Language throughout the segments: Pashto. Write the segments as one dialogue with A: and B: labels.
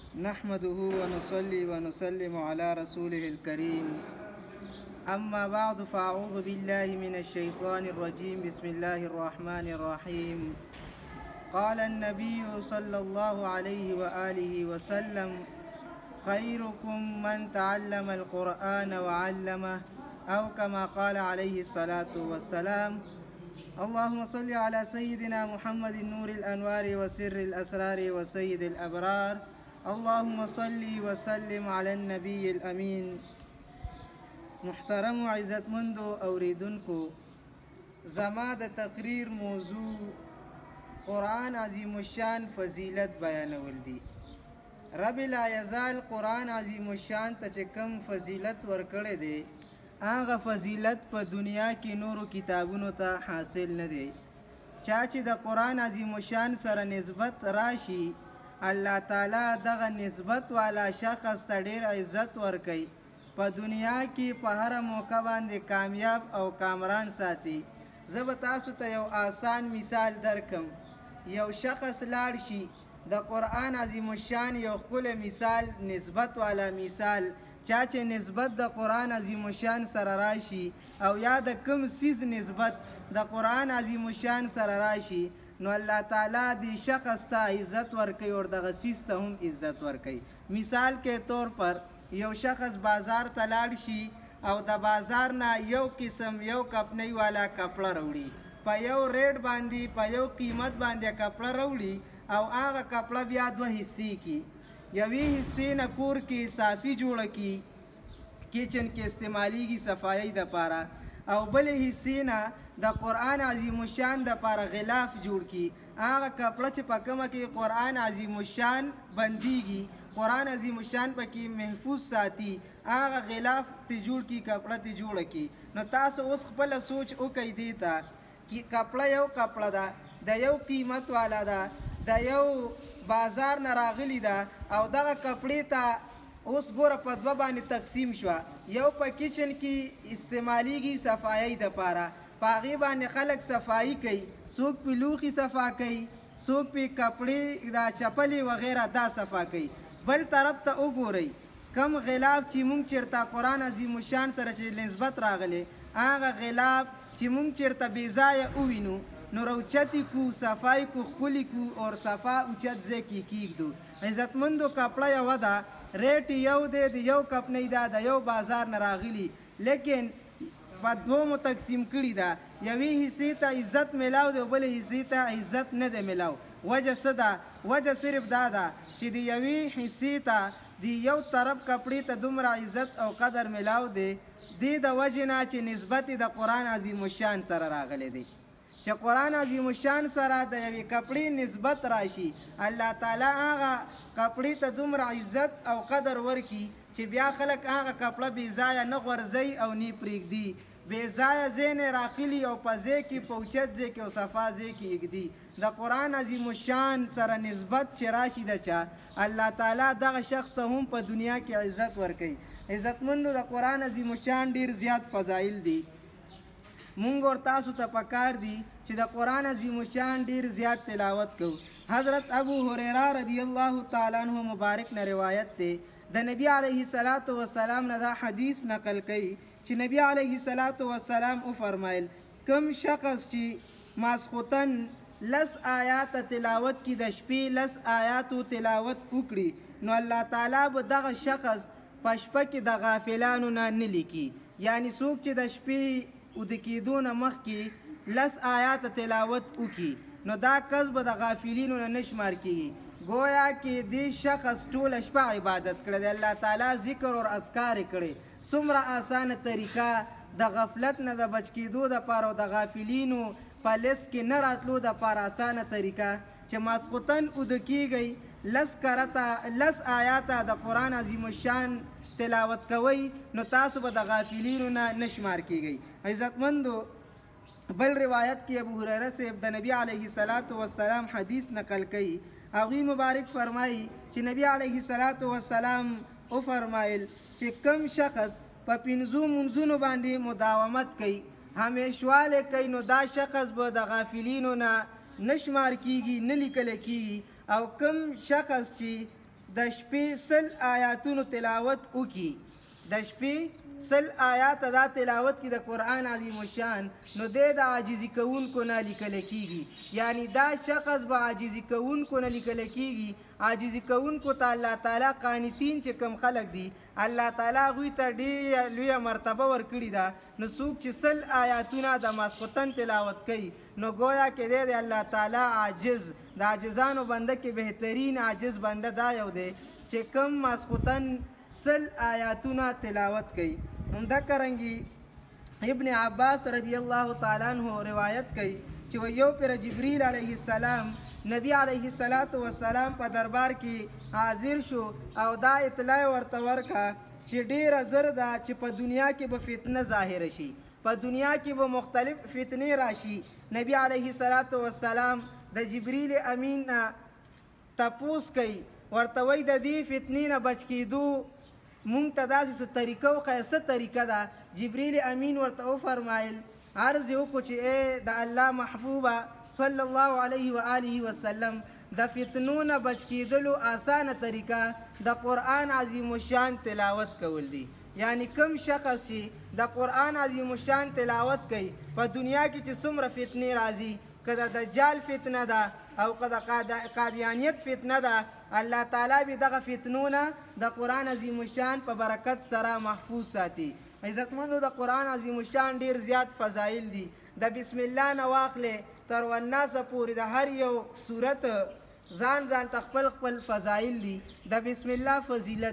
A: نحمده ونصلي ونسلم على رسوله الكريم أما بعد فأعوذ بالله من الشيطان الرجيم بسم الله الرحمن الرحيم قال النبي صلى الله عليه وآله وسلم خيركم من تعلم القرآن وعلمه أو كما قال عليه الصلاة والسلام اللهم صل على سيدنا محمد نور الأنوار وسر الأسرار وسيد الأبرار اللهم صل وسلم على النبي الأمين. محترم و عزتمندو اوریدونکو، زما د تقریر موضوع قرآن عظیم الشان فضیلت بیانول دی. رب لا یزال قرآن عظیم الشان ته چې کم فضیلت ورکړی دی هغه فضیلت په دنیا کې نورو کتابونو ته حاصل نه دی. چا چې د قرآن عظیم الشان سره نسبت راشي الله تعالی دغه نسبت والا شخص ته ډیر عزت ورکوي، په دنیا کې په هر موقع باندې کامیاب او کامران ساتي. زه به تاسو ته یو آسان مثال درکم. یو شخص لاړ شي د قرآن عظیم الشان یو ښکلی مثال نسبت والا مثال چا چې نسبت د قرآن عظیم الشان سره راشي او یا د کوم سیز نسبت د قرآن عظیم الشان سره راشي نو الله تعالی دی شخص ته عزت ورکوي او دغه سیز ته هم عزت ورکوي. مثال کې طور پر یو شخص بازار ته لاړ شي او د بازار نه یو قسم یو کپنۍ والا کپړه راوړي، په یو ریټ باندې په یو قیمت باندې کپړه راوړي او هغه کپړه بیا دوه حصې کی، یوې حصې نه کور کې صافي جوړه کی کچن کې استعمالیږي صفایي دپاره، او بلې حصې نه د قرآن عظیم الشان دپاره غلاف جوړ کی. هغه کپړه چې په کومه کې قرآن عظیم الشان بندیږي قرآن عظیم الشان پکې محفوظ ساتي هغه غلاف ته جوړ کی، کپړه ته جوړه کی. نو تاسو اوس خپله سوچ وکئ دې ته چې کپړه یو کپړه ده، د یو قیمت والا ده، د یو بازار نه راغلی ده او دغه کپړې ته اوس ګوره په دوه باندې تقسیم شوه. یو په کچن کې استعمالیږي صفایي دپاره، په هغې باندې خلک صفایي کوي، څوک پې لوښي صفا کوي، څوک پې کپړې دا چپلې وغیره دا صفا کوي. بل طرف ته وګورئ کم غلاف چې مونږ چېرته قرآن عظیم الشان سره چې نسبت راغلی هغه غلاف چې مونږ چېرته بې ځایه ووینو نو روچتې کو، صفای کو، ښکلي کو او صفا اوچت ځای کې کیږدو. عزتمندو کپړه یوه ده، ریټ یو دی، د یو کپنۍ ده، د یو بازار نه راغلي، لیکن په دومو تقسیم کړي ده. یوې حصې ته عزت میلاو دی او بلې حصې ته عزت نه دی میلاو. وجه څه ده؟ وجه صرف دا ده چې د یوې حصې ته د یو طرف کپړې ته دومره عزت او قدر میلاو دی دې د وجې نه چې نسبت د قرآن عظیم الشان سره راغلی دی. چې قرآن عظیم الشان سره د یوې کپړې نسبت راشي الله تعالی هغه کپړې ته دومره عزت او قدر ورکي چې بیا خلک هغه کپړه بې ځایه نه غورځوي او نه پرېږدي، بې ځایه ځای نه راخلي او په ځای کې په اوچت ځای کې او صفا ځای کې ایږدي. د قرآن عظیم الشان سره نسبت چې راشي د چا الله تعالی دغه شخص ته هم په دنیا کې عزت ورکوي. عزتمندو د قرآن عظیم الشان ډېر زیات فضایل دي. مونږ ور تاسو ته پکار دي چې د قرآن عظیم الشان ډېر زیات تلاوت کوو. حضرت ابو هریره رضی الله تعالی عنه مبارک نه روایت دی، د نبی علیه الصلاۃ والسلام نه دا حدیث نقل کوي چې نبی علیه الصلاۃ والسلام وفرمایل کم شخص چې ماسخوتن لس آیات تلاوت کی، د شپې لس آیاتو تلاوت وکړي نو الله تعالی به دغه شخص په شپه کې د غافلانو نه نه لیکي. یعنی څوک چې د شپې اوده کېدو نه مخکې لس آیات تلاوت وکړي نو دا کس به د غافلینو نه نه شمار کېږي. گویا کې دې شخص ټوله شپه عبادت کړی دی، الله تعالی ذکر او اذکار یې کړی. څومره اسانه طریقه د غفلت نه د بچ کېدو دپاره او د غافلینو په لیست کې نه راتلو دپاره اسانه طریقه چې ماسخوتن اوده کېږئ لس کرته لس آیاته د قرآن عظیم الشان تلاوت کوئ نو تاسو به د غافلینو نه نه شمار کېږئ. عزتمندو بل روایت کې ابو هریره صاحب د نبی علیه الصلاۃ والسلام حدیث نقل کوي. هغوی مبارک فرمایي چې نبی علیه الصلاۃ والسلام وفرمایل چې کم شخص په پنځو منځونو باندې مداومت کوي، همیشوالی کوي، نو دا شخص به د غافلینو نه نه شمار کېږي، نه لیکلی کېږي. او کم شخص چې د شپې 100 آیاتونو تلاوت وکړي، د شپې 100 آیات دا تلاوت کی د قرآن عظیم الشان، نو د عاجزی کوونکو نه لیکل کیږي، یعنی دا شخص به عاجزی کوونکو نه لیکل کیږي. عاجزی کوونکو ته الله تعالی قانتین چې کم خلق دي الله تعالی هغوی ته ډېره لویه مرتبه ورکړې ده. نو څوک چې 100 آیاتونه د ماسخوتن تلاوت کوي نو گویا کې دی الله تعالی عاجز، د عاجزانو بنده کې بهترین عاجز بنده دا یو دی چې کم ماسخوتن 100 آیاتونه تلاوت کوي. همدا کرنګي ابن عباس رضی الله تعالی عنہ روایت کوي چې یو پر جبریل علیه السلام نبی علیه السلام په دربار کې حاضر شو او دا اطلاع ورته ورکړه چې ډیره زر ده چې په دنیا کې به فتنه ظاهره شي، په دنیا کې به مختلف فتنې راشي. نبی علیه السلام د جبریل امین نه تپوس کوي، ورته وایي د دې فتنې نه بچ کېدو مونږ ته داسې څه طریقه وښیه، څه طریقه ده؟ جبریل امین ورته وفرمایل عرض یې وکړو چې ای د الله محبوبه صلی الله علیه و آله وسلم د فتنو نه بچ کېدلو آسانه طریقه د قرآن عظیم الشان تلاوت کول دي. یعنی کم شخص چې د قرآن عظیم الشان تلاوت کوي په دنیا کې چې څومره فتنې راځي، که د دجال فتنه ده او که د قادیانیت فتنه ده، الله تعالی به دغه فتنو نه د قرآن عظیم الشان په برکت سره محفوظ ساتي. عزتمندو د قرآن عظیم الشان ډیر زیات فضایل دي، د بسم الله نه واخلې تر والناس پورې د هر یو صورت ځان ته خپل خپل فضایل دي. د بسم الله فضیلت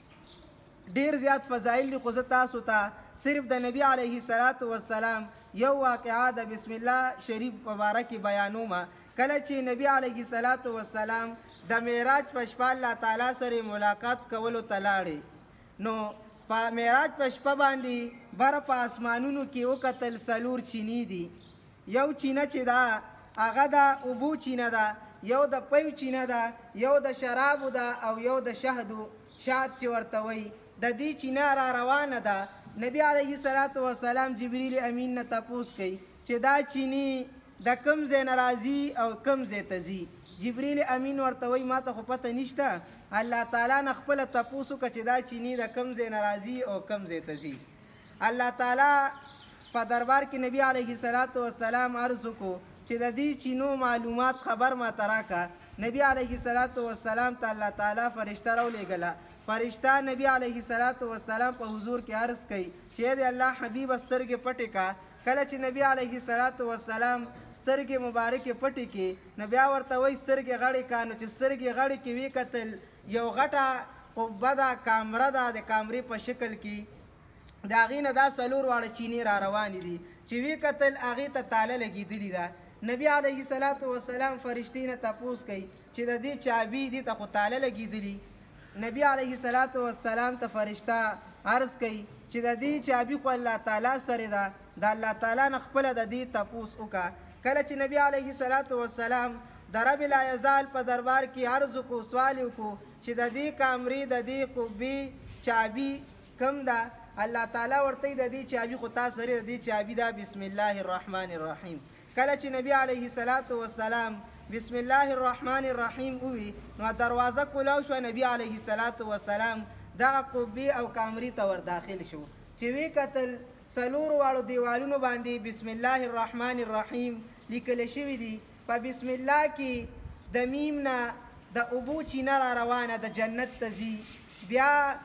A: ډیر زیات فضایل دي، خو زه تاسو ته صرف د نبی علیه السلام یو واقعه د بسم الله شریف په باره کې بیانوم. کله چې نبی علیه السلام د معراج په شپه الله تعالی سره ملاقات کولو ته لاړې، نو په معراج په شپه باندې بره په اسمانونو کې وکتل 4 چینې دي. یو چینه چې ده هغه د اوبو چینه ده، یو د پیو چینه ده، یو د شرابو ده او یو د شهدو شاد چې ورته وایي، د دې چینه را روانه ده. نبی علیه السلام جبریل امین نه تپوس کوي چې دا چینی د کم ځای نه راځي او کم ځای ته ځي. جبریل امین ورته وایي ما ته خو پته نشته، الله تعالی نه خپله تپوس وکړه چې دا چینی د کم ځای نه راځي او کم ځای ته ځي. الله تعالی په دربار کې نبی علیه السلام عرض وکړو چې د دې چینو معلومات خبر ما ته راکړه. نبی علیه السلام ته الله تعالی فرشته راولېږله. فرشته نبی علیه السلام په حضور کې عرض کوي چې د الله حبیب سترګې پټې کا. کله چې نبی علیه السلام سترګې مبارکې پټې کې، نو بیا ورته وایي سترګې غړې کا. نو چې سترګې غړې کې وی کتل یو غټه قبه ده، کامره ده، د کامرې په شکل کې د هغې نه دا 4 واړه چینې را روانې دي چې وی کتل هغې ته تاله لګېدلې ده. نبی علیه السلام فرشتې نه تپوس کوي چې د دې چابي دې ته خو تاله لګېدلي. نبی علیه السلام ته فرشته عرض کوي چې د دې چابي خو الله تعالی سره ده، د الله تعالی نه خپله د دې تپوس وکړه. کله چې نبی علیه السلام د رب لا یزال په دربار کې عرض وکړو، سوال وکړو چې د دې کامرې د دې قبې چابي کم ده؟ الله تعالی ورته د دې چابي خو تا سره د دې چابي ده بسم الله الرحمن الرحیم. کله چې نبی علیه السلام بسم الله الرحمن الرحیم ووی، نو دروازه کولاو شوه. نبی علیه السلام دغه قبې او کامرې ته ور داخل شو چې وی کتل 4 واړو دیوالونو باندې بسم الله الرحمن الرحیم لیکل شوي دي. په بسم الله کې د میم نه د اوبو چینه را روانه د جنت ته ځي. بیا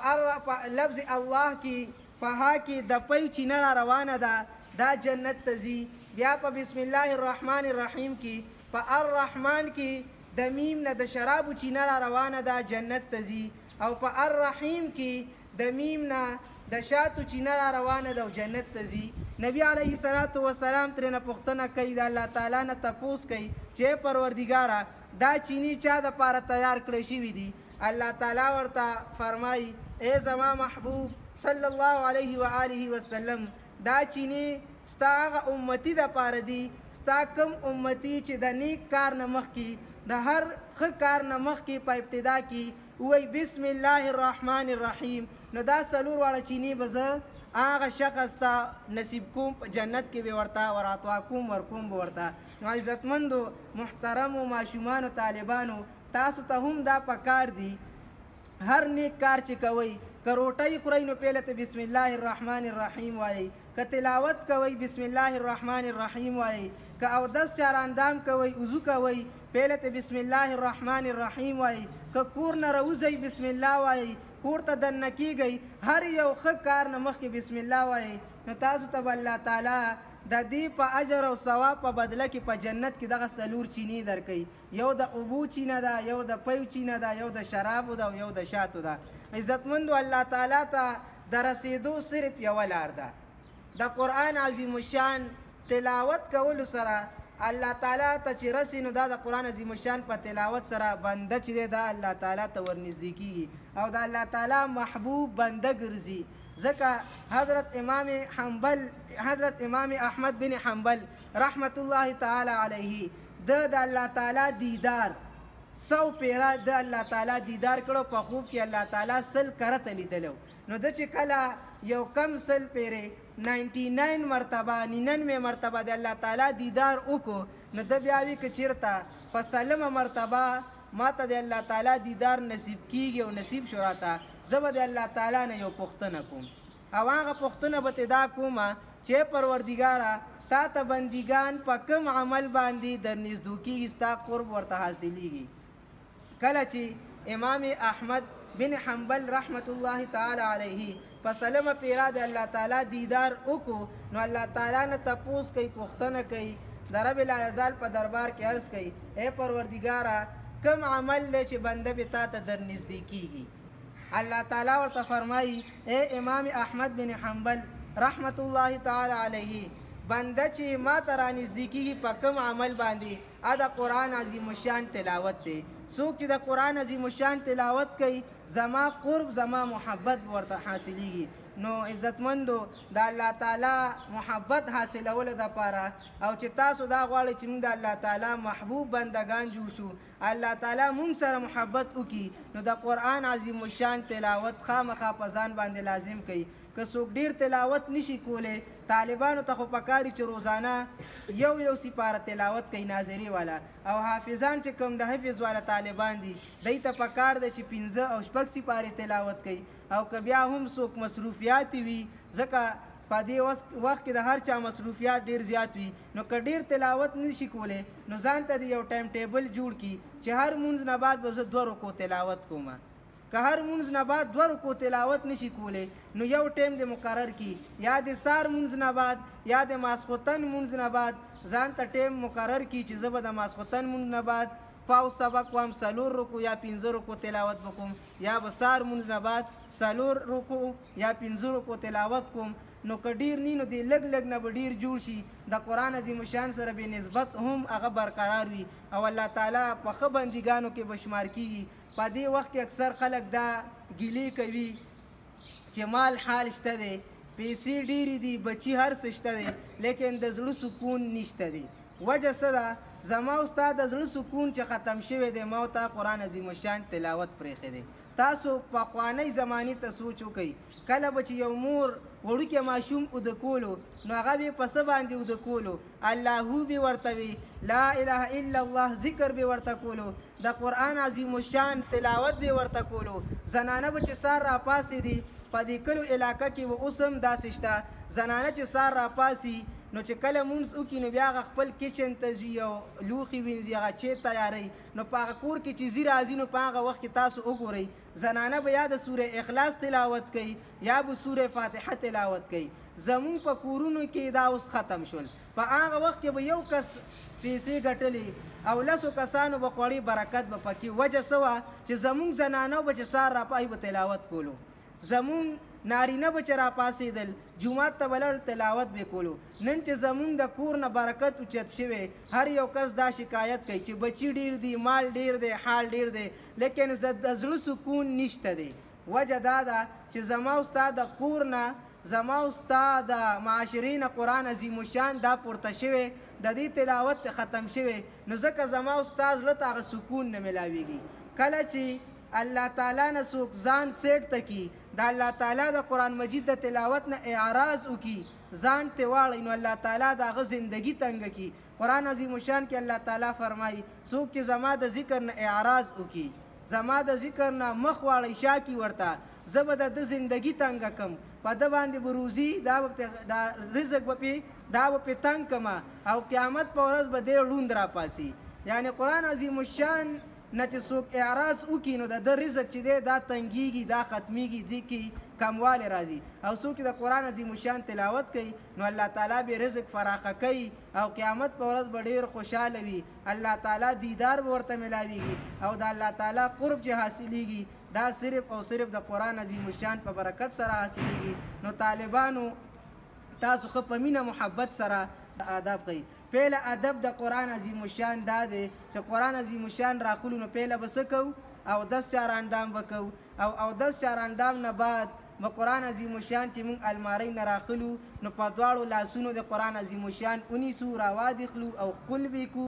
A: په لفظ الله کې په ها کې د پیو چینه را روانه ده، دا جنت ته ځي. بیا په بسم الله الرحمن الرحیم کې په الرحمن کې د میم نه د شرابو چینه را روانه ده، جنت ته ځي. او په الرحیم کې د میم نه د شاتو چینه را روانه ده او جنت ته ځي. نبی علیه السلام ترېنه پوښتنه کوي، د الله تعالی نه تپوس کوي چې پروردګاره دا چینی چا دپاره تیار کړی شوي دي؟ الله تعالی ورته فرمایي ای زما محبوب صلی الله علیه و آله وسلم، دا چینی ستا هغه امتی دپاره دي، ستا کم امتی چې د نیک کار نه مخکې د هر ښه کار نه مخکې په ابتدا کې ووایي بسم الله الرحمن الرحیم، نو دا 4 واړه چینې به زه هغه شخص ته نصیب کوم، په جنت کې به ورته وراتوا کوم، ورکوم به ورته. نو عزتمندو محترمو ماشومانو طالبانو، تاسو ته هم دا پکار دي هر نیک کار چې کوئ که روټۍ خورئ نو پهله ته بسم الله الرحمن الرحیم وایئ که تلاوت کوئ بسم الله الرحمن الرحیم وایئ که اودس چاراندام کوئ وضو کوئ پهله ته بسم الله الرحمن الرحیم وایئ که کور نه راوځئ بسم الله وایئ کور ته دننه کیږئ هر یو ښه کار نه مخکې بسم الله وایئ نو تاسو ته به الله تعالی د دې په اجر او ثواب په بدله کې په جنت کې دغه څلور چینې درکوي یو د اوبو چینه ده یو د پیو چینه ده یو د شرابو ده او یو د شاتو ده عزتمندو الله تعالی ته د رسیدو صرف یوه لار ده د قرآن عظیم الشان تلاوت کولو سره الله تعالی ته چې رسي نو دا د قرآن عظیم الشان په تلاوت سره بنده چې دی دا الله تعالی ته ورنږدې کیږي او د الله تعالی محبوب بنده ګرځي ځکه حضرت امام احمد بن حنبل رحمت الله تعالی علیه د الله تعالی دیدار 100 پیره د الله تعالی دیدار کړو په خوب کې الله تعالی سل کرته لیدلو نو د چې کله یو کم سل پیره 99 مرتبه 99 مرتبه د الله تعالی دیدار وکړو نو د بیا وی ک چیرته په سلمه مرتبه ماته د الله تعالی دیدار نصیب کیږي او نصیب شو راته زه د الله تعالی نه یو پوښتنه کوم او هغه پوښتنه به دا کومه چې پروردګاره تا ته بندګان په کوم عمل باندې در نږدې کیږي ستا قرب ورته حاصلیږي کله چې امام احمد بن حنبل رحمت الله تعالی علیه په سلمه پیرا د الله تعالی دیدار وکړو نو الله تعالی نه تپوس کوي پوښتنه کوي د رب العزال په دربار کې عرض کوي اے پروردګاره کوم عمل دی چې بنده به تا ته در نږدې کیږي الله تعالی ورته فرمایي اے امام احمد بن حنبل رحمت الله تعالی علیه بنده چې ما ته رانږدې کیږي په کوم عمل باندې دا قرآن عظیم الشان تلاوت دی څوک چې د قرآن عظیم الشان تلاوت کوي زما قرب زما محبت ورته حاصلیږي نو عزتمندو د الله تعالی محبت حاصلولو دپاره او چې تاسو دا غواړئ چې موږ د الله تعالی محبوب بندگان جوړ شو الله تعالی مونږ سره محبت وکړي نو د قرآن عظیم الشان تلاوت خامخا په ځان باندې لازم کوي که څوک ډیر تلاوت نشي کولی طالبانو ته خو پکاري چې روزانه یو سپاره تلاوت کوي ناظري والا او حافظان چې کوم د حفظ والا طالبان دي دوی ته پکار ده چې 15 او 6 سپاره تلاوت کوي او که بیا هم څوک مصروفیات وي ځکه په دې وخت کې د هر چا مصروفیات ډیر زیات وي نو که ډیر تلاوت نشي کولی نو ځان ته یو ټایم ټیبل جوړ کړي چې هر مونځ نه بعد به زه 2 رکو تلاوت کوم که هر مونځ نه بعد 2 رکو تلاوت نشي کولی نو یو ټایم د مقرر کی یا د سار مونځ نه بعد یا د ماسخوتن مونځ نه بعد ځان ته ټایم مقرر کی چې زه به د ماسخوتن مونځ نه بعد پاو سبق وام 4 رکو یا 15 رکو تلاوت وکم یا به سار مونځ نه بعد 4 رکو یا 15 رکو تلاوت کوم نو که ډیر نی نو دی لګ نه به ډیر جوړ شي د قرآن عظیم الشان سره به نسبت هم هغه برقرار وي او الله تعالی په ښه بندګانو کې بشمار کیږي په دې وخت کې اکثر خلک دا ګیلې کوي چې مال حال شته دی پیسې ډیرې دي بچي هر څه شته دی لیکن د زړه سکون نشته دی وجه څه ده زما استاد د زړه سکون چې ختم شوی دی ما ته قرآن عظیم الشان تلاوت پرېښی دی تاسو پخوانی زمانی ته سوچ وکئ کله به چې یو مور وړوکی ماشوم اوده کولو نو هغه به په څه باندې اوده کولو اللهو به ورته وي لا اله الا الله ذکر به ورته کولو د قرآن عظیم الشان تلاوت به ورته کولو زنانه به چې سار راپاسې دي په دې کلو علاقه کې به اوس هم داسې شته زنانه چې سار راپاسي نو چې کله مونځ وکړي نو بیا هغه خپل کچن ته ځي او لوښي وینځي هغه چای تیاروي نو په هغه کور کې چې ځي راځي نو په هغه وخت کې تاسو وګورئ زنانه به یا د سوره اخلاص تلاوت کوي یا به سوره فاتحه تلاوت کوي زمونږ په کورونو کې دا اوس ختم شول په هغه وخت کې به یو کس پیسې ګټلې او 10 کسانو به خوړې برکت به پکې وجه څه وه چې زمونږ زنانو به چې سار راپای به تلاوت کولو زمونږ نارینه به چې راپاسېدل جومات ته به لړ تلاوت به کولو نن چې زمونږ د کور نه برکت اوچت شوی هر یو کس دا شکایت کوي چې بچي ډیر دي مال ډیر دی حال ډیر دی لیکن د زړه سکون نشته دی وجه دا ده چې زما استاد د کور نه زما استاد د معاشرین قرآن عظیم الشان دا پورته شوی د دې تلاوت ختم شوی نو ځکه زما استاد زړه ته هغه سکون نه میلاویږي کله چې الله تعالی نه څوک ځان سیټ تکي د الله تعالی د قرآن مجید د تلاوت نه اعراض وکي ځان ته واړئ نو الله تعالی د هغه زندګي تنګه کي. قرآن عظیم الشان کې الله تعالی فرمایي څوک چې زما د ذکر نه اعراض وکړي، زما د ذکر نه مخ واړئ شا کي ورته، زه به د زندګي تنګه کم، په ده باندې به روزي دا رزق به دا به تنګ کما او قیامت په ورځ به دی ړوند راپاسي. یعنی قرآن عظیم الشان نه چې څوک اعراض وکړي نو د ده رزق چې دی دا تنګیږي، دا ختمیږي، دې کې کموالی راځي. او څوک چې د قرآن عظیم الشان تلاوت کوي نو الله تعالی به رزق فراخه کوي او قیامت په ورځ به ډېر خوشحاله وي. الله تعالی دیدار به ورته میلاویږي او د الله تعالی قرب چې حاصلیږي دا صرف او صرف د قرآن عظیم الشان په برکت سره حاصلیږي. نو طالبانو تاسو ښه په مینه محبت سره ادب کوئ. پهله ادب د قرآن عظیم الشان دا دی چې قرآن عظیم الشان راخلو نو پهله به څه کوو؟ اودس چاراندام به کوو او اودس چاراندام نه بعد به قرآن عظیم الشان چې موږ المارۍ نه راخلو نو په دواړو لاسونو د قرآن عظیم الشان ونیسو، راوادخلو او ښکل به یې کړو.